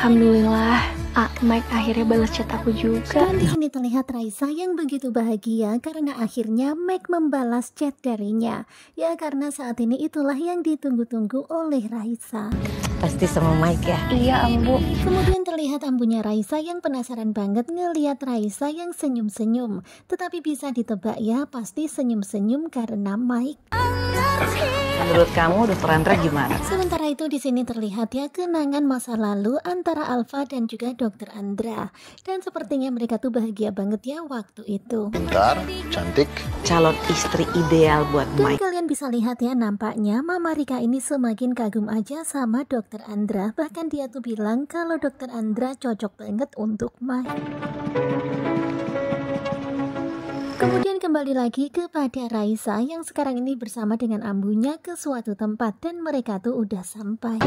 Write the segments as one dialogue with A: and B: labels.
A: Alhamdulillah, Mike akhirnya balas chat aku juga.
B: Dan di sini terlihat Raisa yang begitu bahagia karena akhirnya Mike membalas chat darinya. Ya karena saat ini itulah yang ditunggu-tunggu oleh Raisa.
C: Pasti sama Mike ya?
A: Iya, Ambu.
B: Kemudian terlihat ambunya Raisa yang penasaran banget ngeliat Raisa yang senyum-senyum. Tetapi bisa ditebak ya, pasti senyum-senyum karena Mike.
C: Menurut kamu Dokter Andra gimana?
B: Sementara itu di sini terlihat ya kenangan masa lalu antara Alfa dan juga Dokter Andra. Dan sepertinya mereka tuh bahagia banget ya waktu itu.
D: Pintar, cantik,
C: Calon istri ideal buat
B: Dan
C: Mike.
B: kalian bisa lihat ya, nampaknya Mama Rika ini semakin kagum aja sama Dokter Andra. Bahkan dia tuh bilang kalau Dokter Andra cocok banget untuk Mike. Kemudian kembali lagi kepada Raisa yang sekarang ini bersama dengan ambunya ke suatu tempat dan mereka tuh udah sampai.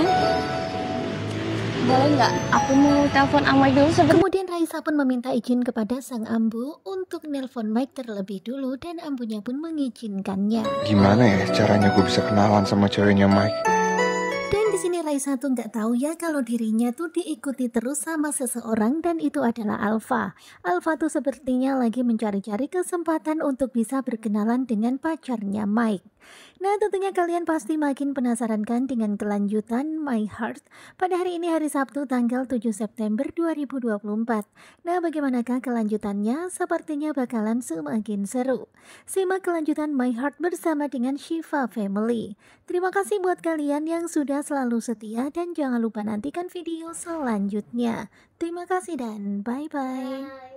A: Boleh nggak? Aku mau telepon Mike dulu sebentar.
B: Kemudian Raisa pun meminta izin kepada sang ambu untuk nelpon Mike terlebih dulu dan ambunya pun mengizinkannya.
D: gimana ya caranya gue bisa kenalan sama ceweknya Mike?
B: Dan di sini Raisa tuh nggak tahu ya kalau dirinya tuh diikuti terus sama seseorang dan itu adalah Alfa. Alfa tuh sepertinya lagi mencari-cari kesempatan untuk bisa berkenalan dengan pacarnya Mike. Nah tentunya kalian pasti makin penasaran kan dengan kelanjutan My Heart pada hari ini hari Sabtu tanggal 7 September 2024. Nah bagaimanakah kelanjutannya? Sepertinya bakalan semakin seru. Simak kelanjutan My Heart bersama dengan Shiva Family. Terima kasih buat kalian yang sudah selalu setia dan jangan lupa nantikan video selanjutnya. Terima kasih dan bye-bye.